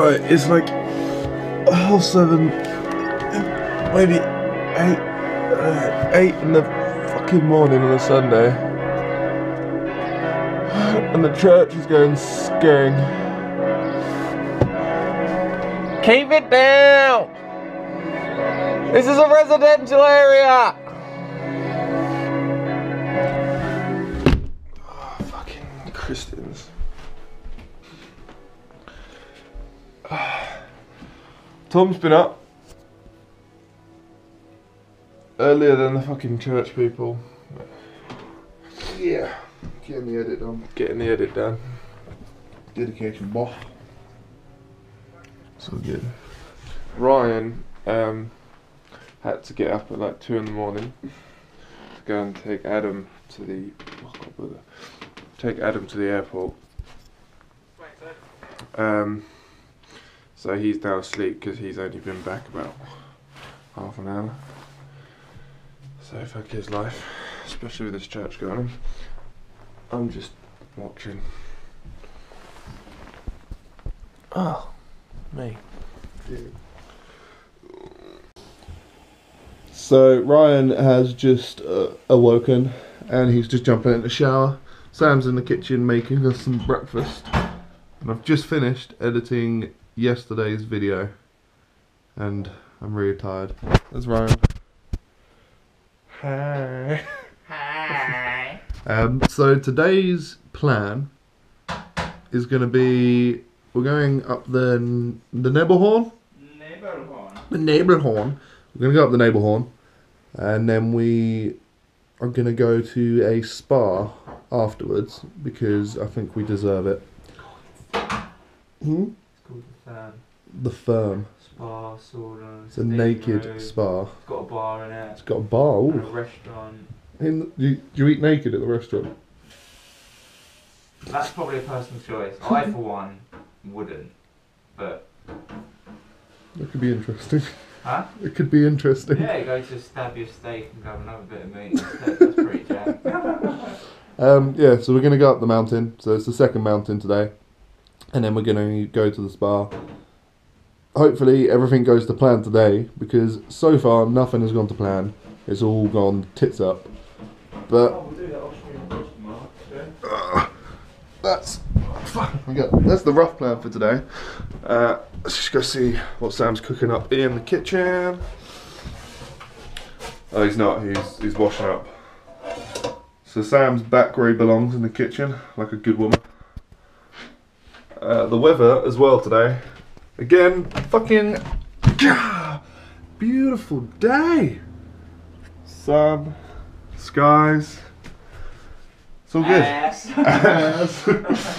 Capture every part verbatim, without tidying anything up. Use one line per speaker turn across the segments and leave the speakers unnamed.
Right, it's like half seven, maybe eight, uh, eight in the fucking morning on a Sunday, and the church is going skeng. Keep it down! This is a residential area! Oh, fucking Christians. Tom's been up earlier than the fucking church people. Yeah, getting the edit done. Getting the edit done. Dedication, boss. So good. Ryan um, had to get up at like two in the morning to go and take Adam to the oh God, take Adam to the airport. Um, so he's now asleep because he's only been back about half an hour. So fuck his life, especially with this church going on. I'm just watching. Oh, me. Yeah. So Ryan has just uh, awoken and he's just jumping in the shower. Sam's in the kitchen making us some breakfast. And I've just finished editing yesterday's video and I'm really tired. There's Ryan. Hi.
Hi.
um, so today's plan is going to be, we're going up the, the Nebelhorn?
Nebelhorn.
The Nebelhorn. We're going to go up the Nebelhorn and then we are going to go to a spa afterwards because I think we deserve it. Hmm?
It's called the Firm.
The Firm.
Spa, sauna.
It's a naked
room.
spa.
It's got a bar in it.
It's got a bar.
And a
Ooh.
restaurant.
In the, do, you, do you eat naked at the restaurant?
That's probably a personal choice. I, for one, wouldn't. But.
That could be interesting.
Huh?
It could be interesting.
Yeah, you go to stab your steak and grab another bit of meat instead. That's pretty jam.
Um, yeah, so we're going to go up the mountain. So it's the second mountain today. And then we're going to go to the spa. Hopefully everything goes to plan today, because so far nothing has gone to plan. It's all gone tits up. But
Oh, we'll do that Austrian question mark.
uh, that's we got that's the rough plan for today. Uh, let's just go see what Sam's cooking up in the kitchen. Oh, he's not. He's he's washing up. So Sam's back where he belongs, in the kitchen, like a good woman. Uh, the weather as well today. Again, fucking beautiful day. Sun, skies. It's all good.
Ass.
Ass.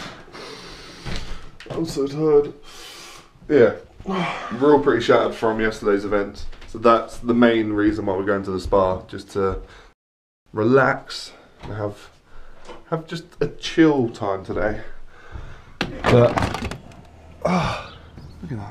I'm so tired. Yeah, we're all pretty shattered from yesterday's event. So that's the main reason why we're going to the spa, just to relax and have have just a chill time today. But oh, look at that.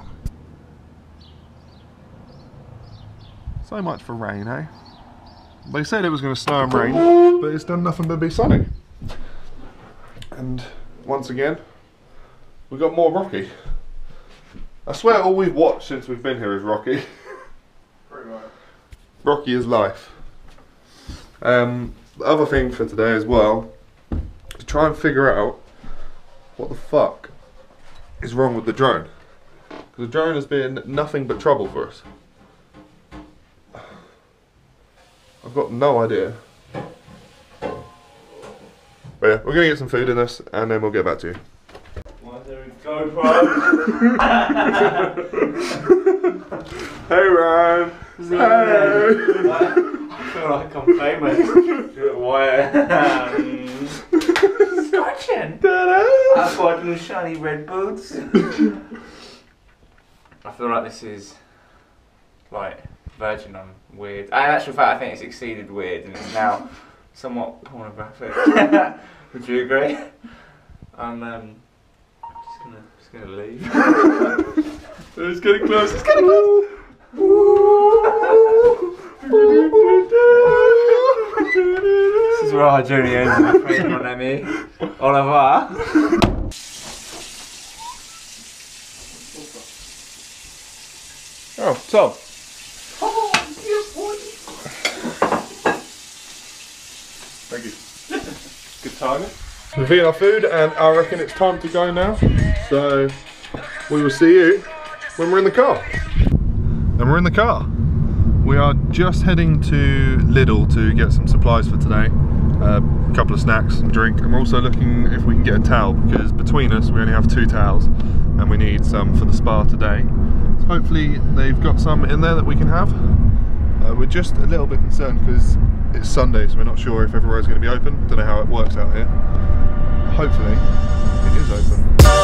So much for rain, eh? They said it was going to snow and rain, but it's done nothing but be sunny. And once again, we got more Rocky. I swear all we've watched since we've been here is Rocky.
Pretty much.
Rocky is life. Um, the other thing for today as well, to try and figure out what the fuck is wrong with the drone. Because the drone has been nothing but trouble for us. I've got no idea. But yeah, we're going to get some food in this and then we'll get back to you.
Why is there a GoPro?
Hey Ryan! Hey!
I feel like I'm famous. Why? Um, Scotching! I've got little shiny red boots. I feel like this is like verging on weird. And in actual fact, I think it's exceeded weird and it's now somewhat pornographic. Would you agree? I'm um, just gonna just gonna leave. It's getting close. It's getting close. This is where our journey ends, my friend, mon ami. Au revoir.
Oh, Tom.
Oh, yes, boy.
Thank you. Good timing. We've eaten our food and I reckon it's time to go now. So we will see you when we're in the car. And we're in the car. We are just heading to Lidl to get some supplies for today. A uh, couple of snacks and drink. And we're also looking if we can get a towel because between us we only have two towels and we need some for the spa today. So hopefully they've got some in there that we can have. Uh, we're just a little bit concerned because it's Sunday, so we're not sure if everywhere's going to be open. Don't know how it works out here. Hopefully it is open.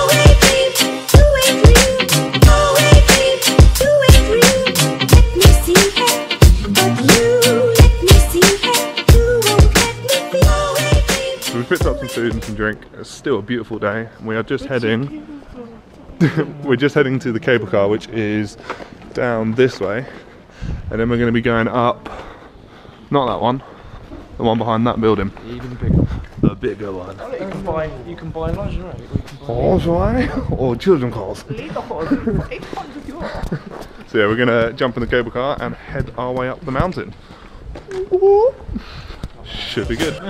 So we picked up some food and some drink. It's still a beautiful day. We are just heading we're just heading to the cable car, which is down this way, and then we're going to be going up, not that one, the one behind that building.
Even bigger.
The bigger one.
Oh, look, you can buy you can buy lingerie or you can buy
lingerie or children clothes. So yeah, we're gonna jump in the cable car and head our way up the mountain. Should be good.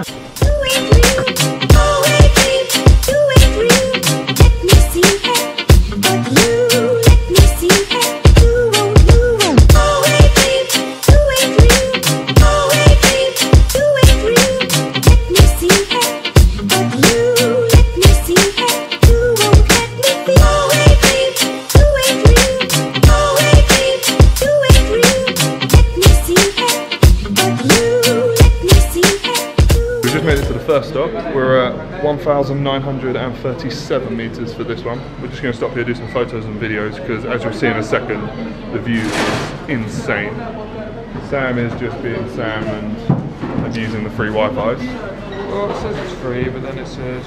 First stop, we're at one thousand nine hundred thirty-seven meters for this one. We're just going to stop here, do some photos and videos because as you'll see in a second, the view is insane. Sam is just being Sam and abusing the free Wi-Fi.
Well, it says it's free, but then it says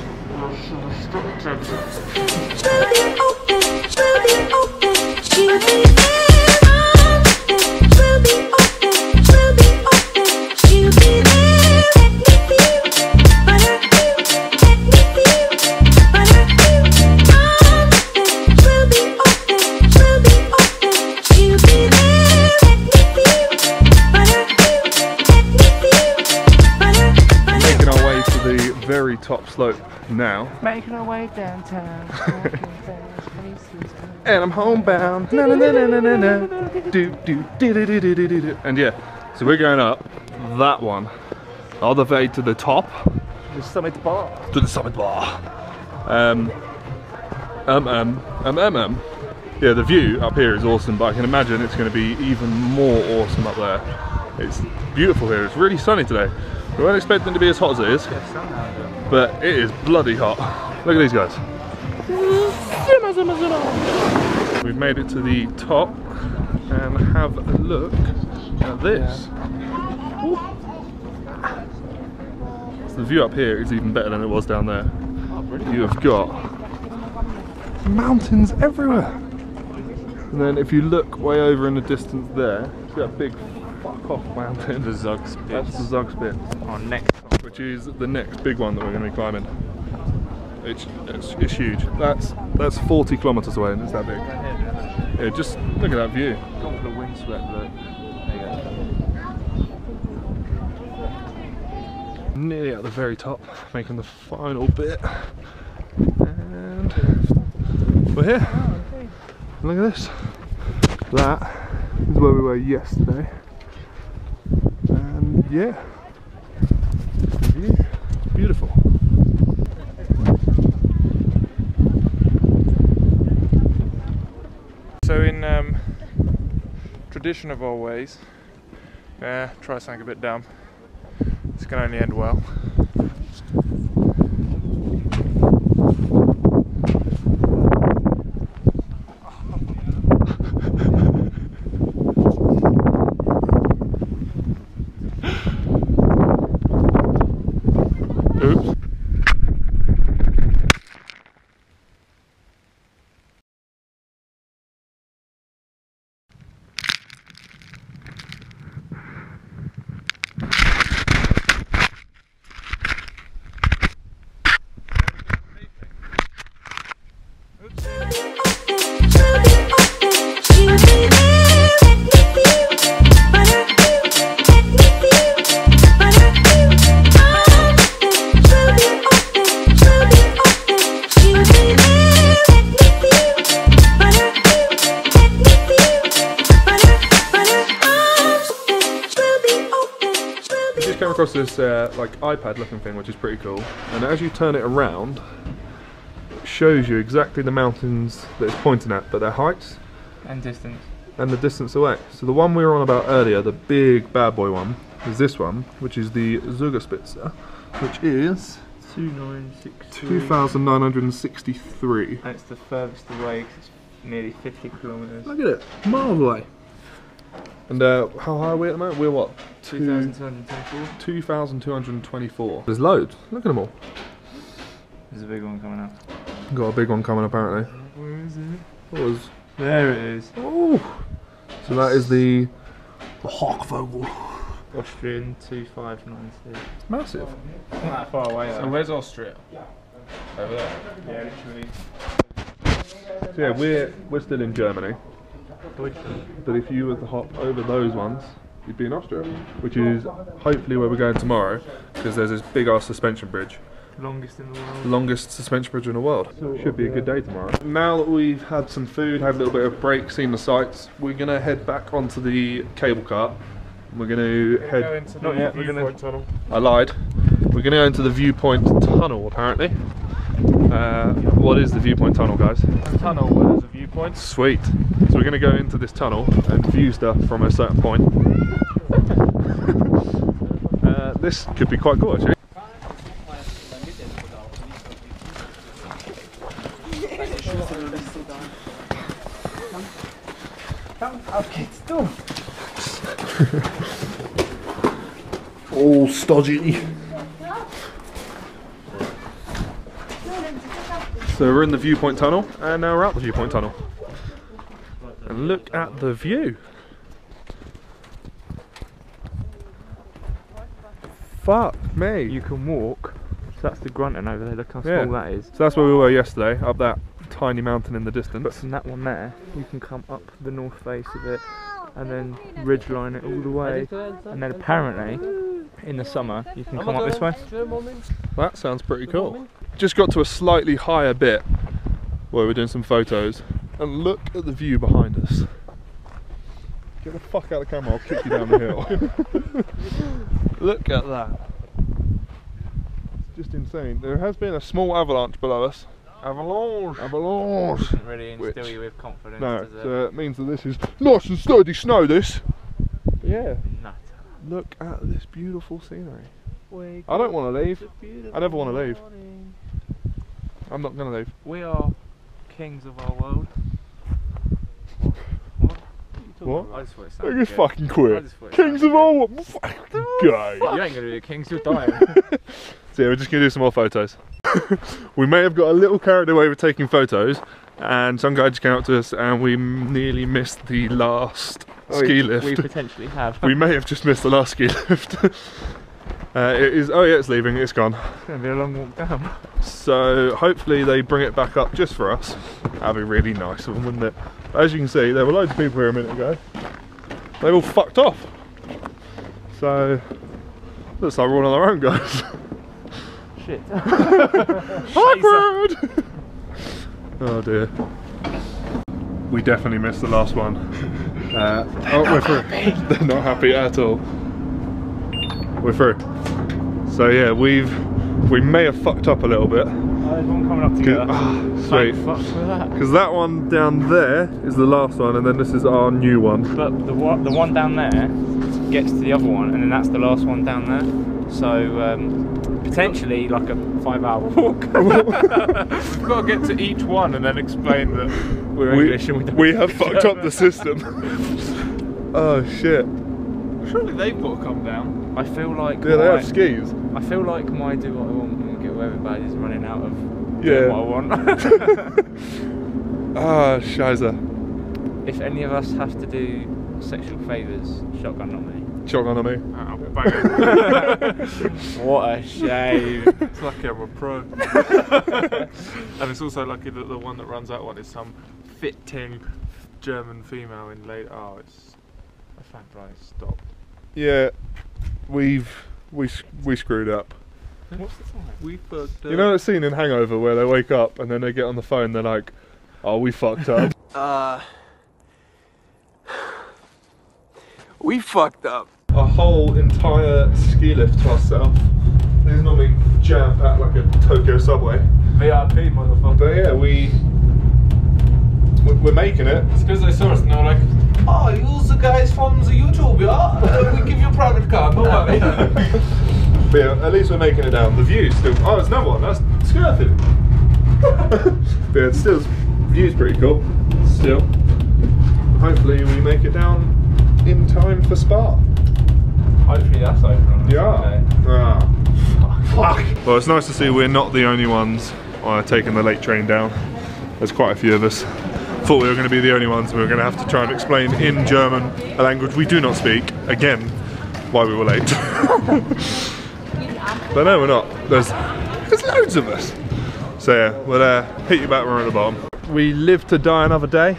very top slope now.
Making our way downtown.
And I'm homebound. Na, na, na, na, na, na. Do, do, do, do, do, do, do, do. And yeah, so we're going up that one, all the way to the top.
The summit bar.
To the summit bar. Um, um, um, um, um, um. Yeah, the view up here is awesome, but I can imagine it's going to be even more awesome up there. It's beautiful here. It's really sunny today. We weren't expecting it to be as hot as it is, but it is bloody hot. Look at these guys. We've made it to the top and have a look at this. So the view up here is even better than it was down there. You have got mountains everywhere. And then if you look way over in the distance there, see that big fuck off mountain.
The Zugspitze.
That's the Zugspitze.
Our next one.
Which is the next big one that we're going to be climbing. It's, it's, it's huge. That's that's forty kilometres away and it's that big. Yeah, just look at that view.
Gone for the windswept look. There you go.
Nearly at the very top, making the final bit. And we're here. Look at this. That is where we were yesterday. And yeah, beautiful.
So in um, tradition of our ways, uh, try something a bit dumb. This can only end well.
Oops. across this uh, like iPad looking thing, which is pretty cool. And as you turn it around, it shows you exactly the mountains that it's pointing at, but their heights
And distance.
and the distance away. So the one we were on about earlier, the big bad boy one, is this one, which is the Zugspitze, which is
two nine six
two thousand nine hundred sixty-three.
And it's the furthest away because it's nearly fifty kilometres.
Look at it, miles away. And uh, how high are we at the moment? We're what?
two thousand two hundred twenty-four.
two thousand two hundred twenty-four. There's loads. Look at them all.
There's a big one coming up.
Got a big one coming apparently.
Where is it?
What was?
There it is.
Oh. So that is the the Hochvogel.
Austrian two five nine six.
It's massive.
Not that far away though.
So where's Austria? Over there.
Yeah, literally.
So yeah, we're we're still in Germany. But if you were to hop over those ones, you'd be in Austria, which is hopefully where we're going tomorrow, because there's this big ass suspension bridge.
Longest in the world.
Longest suspension bridge in the world. Should be a good day tomorrow. Now that we've had some food, had a little bit of break, seen the sights, we're gonna head back onto the cable car. We're gonna
Go
head.
into
Not
the
yet, we're gonna-
viewpoint tunnel.
I lied. We're gonna go into the viewpoint tunnel apparently. Uh, what is the viewpoint tunnel, guys?
A tunnel where there's a viewpoint.
Sweet. So we're gonna go into this tunnel and view stuff from a certain point. uh, this could be quite cool actually. All stodgy. So we're in the viewpoint tunnel, and now we're out the viewpoint tunnel. And look at the view. Fuck me.
You can walk. So that's the Grunton over there. Look how small
Yeah.
that is.
So that's where we were yesterday, up that tiny mountain in the
But
distance.
from that one there, you can come up the north face of it and then ridgeline it all the way. And then apparently, in the summer, you can come up this way.
That sounds pretty cool. Just got to a slightly higher bit where we're doing some photos, and look at the view behind us. Get the fuck out of the camera, I'll kick you down the hill. Look at that. It's just insane. There has been a small avalanche below us. Avalanche! Avalanche!
Doesn't really instill
Which-
you with confidence,
No,
does it?
so it means that this is nice and sturdy snow, this. Yeah.
Nutter.
Look at this beautiful scenery. I don't want to leave. I never want to leave. I'm not going to leave.
We are kings of our world. What? What? What? are you talking
What?
about? I just thought it
Look
sounded
at this
good.
fucking
I
queer.
just thought it
Kings
sounded
of all what? Fucking gay.
You ain't gonna be a king, you're dying.
So yeah, we're just going to do some more photos. We may have got a little carried away with taking photos, and some guy just came up to us and we nearly missed the last ski lift.
We potentially have.
We may have just missed the last ski lift. Uh, it is, oh yeah, it's leaving, it's gone.
It's gonna be a long walk down.
So hopefully they bring it back up just for us. That'd be really nice of them, wouldn't it? As you can see, there were loads of people here a minute ago. They all fucked off. So, looks like we're all on our own, guys.
Shit.
Awkward! Oh dear. We definitely missed the last one. Uh, oh, we're through. They're not happy at all. We're through. So yeah, we've we may have fucked up a little bit.
Oh, there's one coming up together.
Ah, sweet.
Thank fuck for that.
Because that one down there is the last one, and then this is our new one.
But the one, the one down there gets to the other one, and then that's the last one down there. So um, potentially like a five-hour walk.
We've got to get to each one and then explain that
We're
We,
English and we don't
we
speak
have fucked up
German.
the system. Oh shit.
surely they've got to come down.
I feel like
Yeah, they
my,
have skis.
I feel like my do what I want and get away with bad is running out of
Yeah.
doing what I want.
Ah, shiza.
If any of us have to do sexual favours, shotgun on me.
Shotgun on me.
Ah, bang it.
What a shame.
It's lucky I'm a pro. And it's also lucky that the one that runs that one is some fitting German female in late. Oh, it's a fact, right? Stop.
Yeah, we've we s- we screwed up.
What's the time? We fucked up.
You know that scene in Hangover where they wake up and then they get on the phone, they're like, "Oh, we fucked up."
Uh, we fucked up.
a whole entire ski lift to ourselves. This is normally jam packed like a Tokyo subway.
V I P, motherfucker.
But yeah, we we're making it.
It's because they saw us and they were like, oh, you're the guys from the YouTube, yeah? Uh, we give you a private car, no worry.
But yeah, at least we're making it down. The view still. Oh, it's another one. That's skirting. But yeah, it's still view's pretty cool. Still. Hopefully we make it down in time for Spa.
Hopefully that's open on
Yeah.
Sunday.
Ah. Fuck. Well, it's nice to see we're not the only ones uh, taking the late train down. There's quite a few of us. Thought we were going to be the only ones. We were going to have to try and explain in German, a language we do not speak, again, why we were late. But no, we're not. There's, there's loads of us. So yeah, we'll uh, hit you back when we're at the bottom. We live to die another day.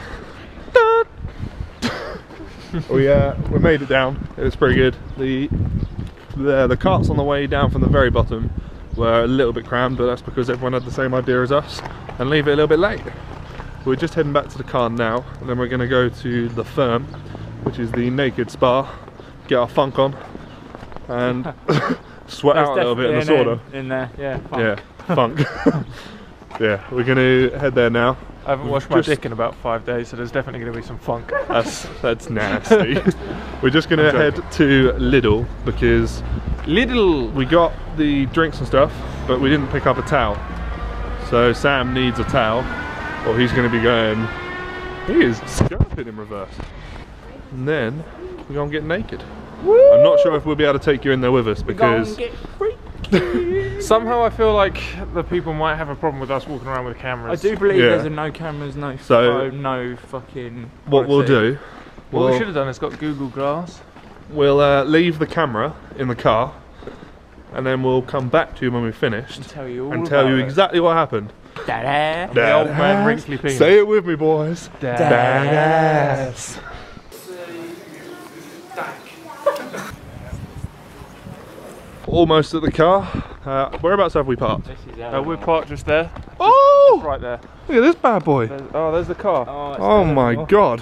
we uh, we made it down. It was pretty good. The, the the carts on the way down from the very bottom were a little bit crammed, but that's because everyone had the same idea as us and leave it a little bit late. We're just heading back to the car now, and then we're going to go to the Firm, which is the naked spa, get our funk on, and sweat out a little bit in the sauna.
In there, yeah. Funk.
Yeah, funk. Yeah, we're going to head there now.
I haven't washed my dick in about five days, so there's definitely going to be some funk.
That's that's nasty. We're just going to head to Lidl because
Lidl.
we got the drinks and stuff, but we didn't pick up a towel. So Sam needs a towel, or he's going to be going. He is skirting in reverse. And then we're going to get naked. Woo! I'm not sure if we'll be able to take you in there with us because.
Somehow I feel like the people might have a problem with us walking around with cameras.
I do believe
Yeah.
there's a no cameras, no
So-
phone, no fucking.
What we'll do,
What
we'll,
we should have done is got Google Glass.
we'll uh, leave the camera in the car, and then we'll come back to you when we've finished
And tell you all
and tell
about
you
it.
exactly what happened.
Da-da.
The old man wrinkly penis.
Say it with me, boys.
Badass.
Almost at the car. Uh, whereabouts have we parked?
This is
Uh, we're parked just there.
Oh!
Right there.
Look at this bad boy.
There's, oh, there's the car.
Oh, it's
Oh
the-
my god.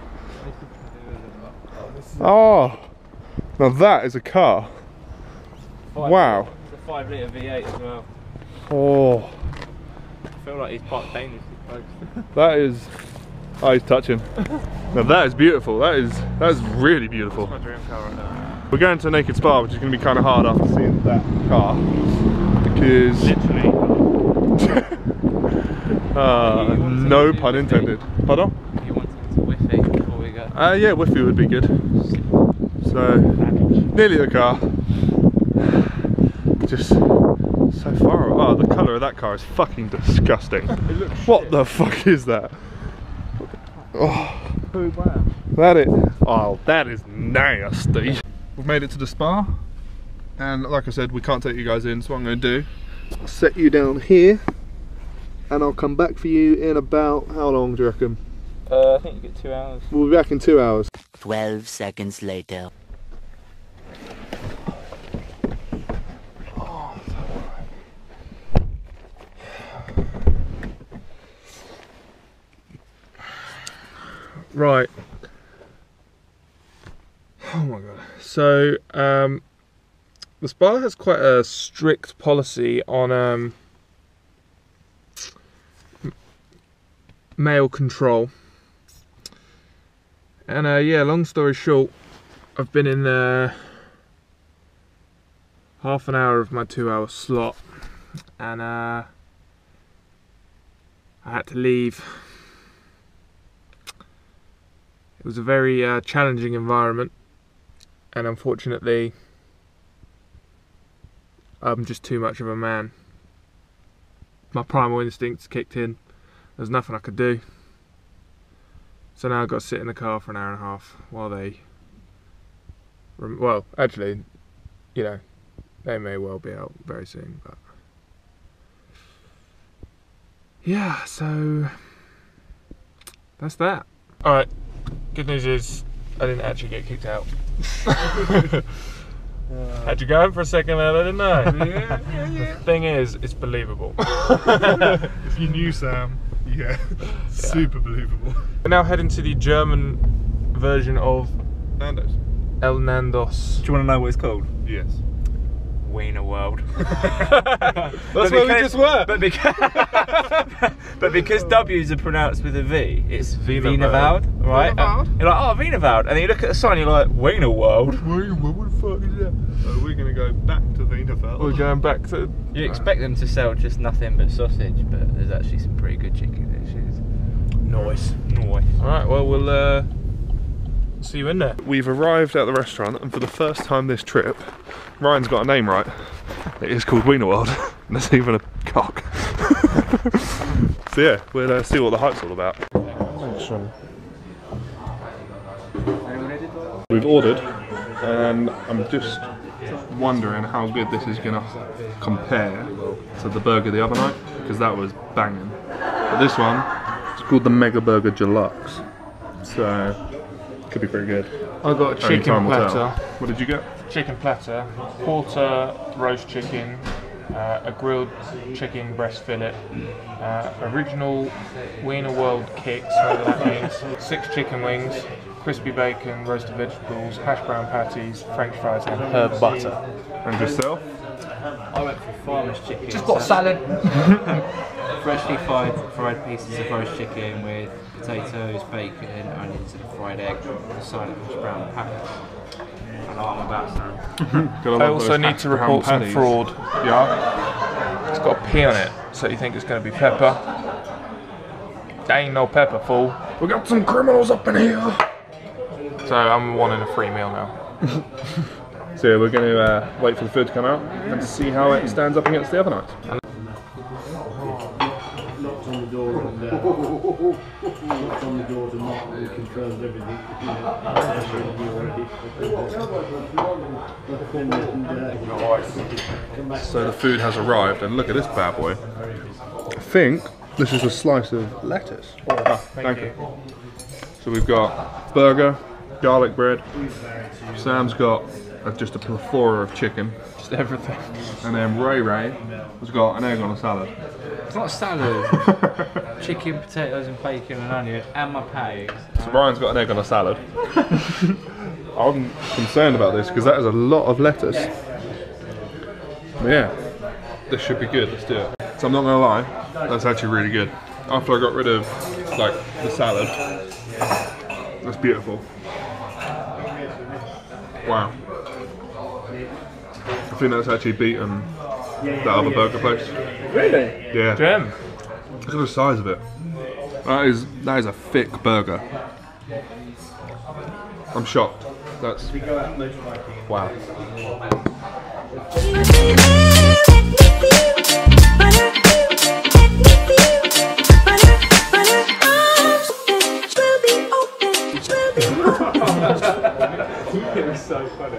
Oh. Now that is a car.
Five-
Wow.
It's a five litre V eight as well.
Oh.
I feel like he's parked dangerously close.
That is. Oh, he's touching. Now that is beautiful. That is that is really beautiful.
My dream car right there.
We're going to Naked Spa, which is going to be kind of hard after seeing that car, because
Literally.
uh, no pun intended. Pardon?
You want some Wi-Fi before we go?
Uh, yeah, Wi-Fi would be good. So nearly the car. Just so far. Oh, the colour of that car is fucking disgusting. What the fuck is that? Oh, that it. Oh, that is nasty. We've made it to the spa, and like I said, we can't take you guys in, so what I'm going to do, I'll set you down here, and I'll come back for you in about, how long do you reckon?
Uh, I think you get two hours.
We'll be back in two hours.
Twelve seconds later.
Right. Oh my god. So, um, the spa has quite a strict policy on um, m- male control. And uh, yeah, long story short, I've been in there half an hour of my two hour slot, and uh, I had to leave. It was a very uh, challenging environment, and unfortunately I'm just too much of a man. My primal instincts kicked in. There's nothing I could do. So now I've got to sit in the car for an hour and a half while they... Rem well, actually, you know, they may well be out very soon, but... Yeah, so... That's that. Alright. Good news is, I didn't actually get kicked out. Had you going for a second there, I didn't know.
Yeah, yeah, yeah.
The thing is, it's believable.
If you knew Sam, yeah, super believable.
We're now heading to the German version of
Nando's.
El Nandos.
Do you want to know what it's called?
Yes.
Wiener World.
That's where we just were.
But because, but because W's are pronounced with a V, it's
Wienerwald.
Wienerwald, right?
Wienerwald.
Uh, you're like, oh, Wienerwald. And then you look at the sign, you're like, Wiener World.
What the fuck is that? Uh, we're gonna go back to Wienerfeld.
We're going back to.
You expect them to sell just nothing but sausage, but there's actually some pretty good chicken dishes.
Nice.
Nice.
Alright, well, we'll uh, see you in there.
We've arrived at the restaurant, and for the first time this trip, Ryan's got a name right. It is called Wienerwald, and there's even a cock. So yeah, we'll uh, see what the hype's all about. We've ordered, and I'm just wondering how good this is going to compare to the burger the other night, because that was banging. But this one, it's called the Mega Burger Deluxe, so could be pretty good.
I got a
Only
chicken
time will tell.
platter.
What did you get?
Chicken platter, quarter roast chicken, uh, a grilled chicken breast fillet, uh, original Wiener World kicks, whatever that means, six chicken wings, crispy bacon, roasted vegetables, hash brown patties, french fries and herb butter.
And yourself?
I went for farmer's chicken.
Just got a salad.
Freshly fried, fried pieces of roast chicken with potatoes, bacon, onions, and a fried egg. A side of hash brown patties. I know what I'm about, Sam.
I also need to report some fraud.
Yeah.
It's got a P on it, so you think it's going to be pepper. There ain't no pepper, fool.
We got some criminals up in here.
So I'm wanting a free meal now.
So yeah, we're going to uh, wait for the food to come out and see how it stands up against the other nights.
Knocked on the door and uh, knocked on the door to Mark and confirmed everything. You know,
So the food has arrived, and look at this bad boy. I think this is a slice of lettuce.
Oh, thank, you.
So we've got burger, garlic bread. Sam's got uh, just a plethora of chicken,
Just everything.
and then Ray Ray has got an egg on a salad.
It's not a salad. Chicken, potatoes, and bacon and onion, and my patties.
So Ryan's got an egg on a salad. I'm concerned about this because that is a lot of lettuce. But yeah, this should be good. Let's do it. So I'm not gonna lie, that's actually really good. After I got rid of like the salad, that's beautiful. Wow. I think that's actually beaten that other burger place.
Really?
Yeah.
Gem.
Look at the size of it. That is that is a thick burger. I'm shocked. That's wow.
It was so funny.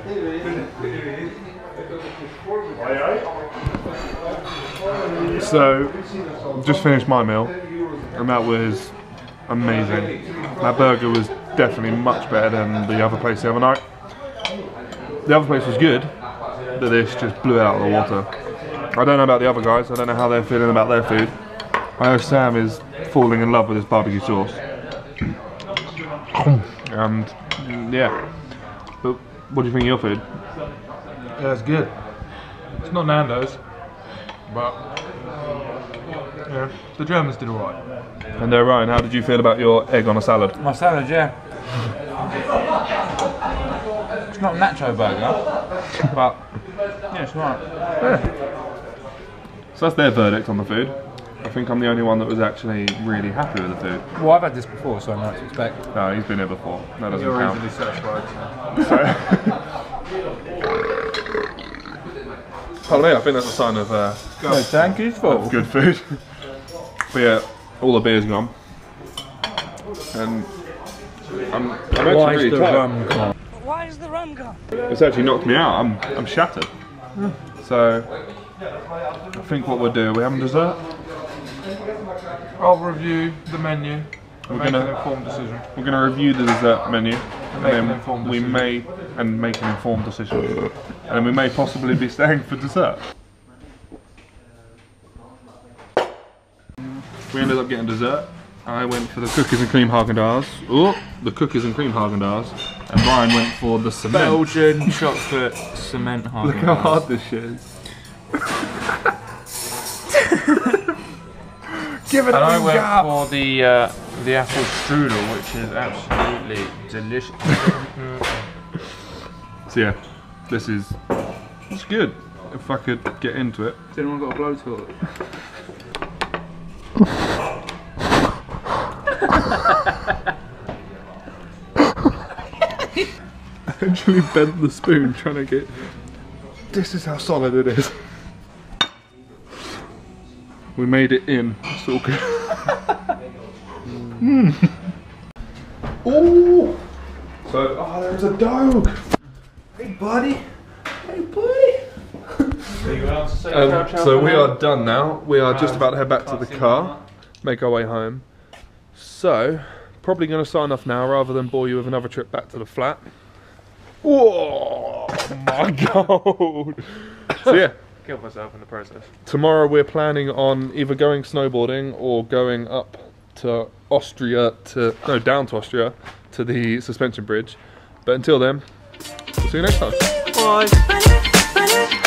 So, just finished my meal, and that was amazing. That burger was definitely much better than the other place the other night. The other place was good, but this just blew it out of the water. I don't know about the other guys, I don't know how they're feeling about their food. I know Sam is falling in love with his barbecue sauce. And, yeah. But what do you think of your food?
Yeah, it's good. It's not Nando's, but yeah, the Germans did alright.
And uh, Ryan, how did you feel about your egg on a salad?
My salad, yeah. It's not a nacho burger, but yeah, it's right.
Yeah. So that's their verdict on the food. I think I'm the only one that was actually really happy with the food.
Well, I've had this before, so I know what to expect.
No, he's been here before. That doesn't
You're
count.
easily satisfied.
Pardon me, I think that's a sign of, uh,
No, thank you for.
of good food. But yeah, all the beer's gone. And I'm, I'm actually
Why
really
is the
tired.
rum gone?
Why is the rum gone?
It's actually knocked me out. I'm, I'm shattered. So I think what we'll do, we having dessert?
I'll review the menu and
We're
make
gonna-
an informed decision.
We're going to review the dessert menu, and
make an
then
informed
we
decision.
may and make an informed decision, and then we may possibly be staying for dessert. We ended up getting dessert. I went for the cookies and cream Haagen-Dazs. Oh, the cookies and cream Haagen-Dazs,
And Ryan went for the cement.
Belgian chocolate cement hard.
Look how hard this shit is. Give it
And
a
I went
gap.
for the uh, the apple strudel, which is absolutely delicious.
So yeah, this is it's good. If I could get into it.
Has anyone got a blowtorch?
I actually bent the spoon trying to get.
This is how solid it is.
We made it in. It's all good. mm.
Ooh! So, oh, there's a dog! Hey, buddy! Hey, buddy!
Um, so we are done now. We are just about to head back to the car, make our way home. So, probably going to sign off now rather than bore you with another trip back to the flat. Whoa! My God! So yeah.
Killed myself in the process.
Tomorrow we're planning on either going snowboarding or going up to Austria to no down to Austria to the suspension bridge. But until then, we'll see you next time.
Bye.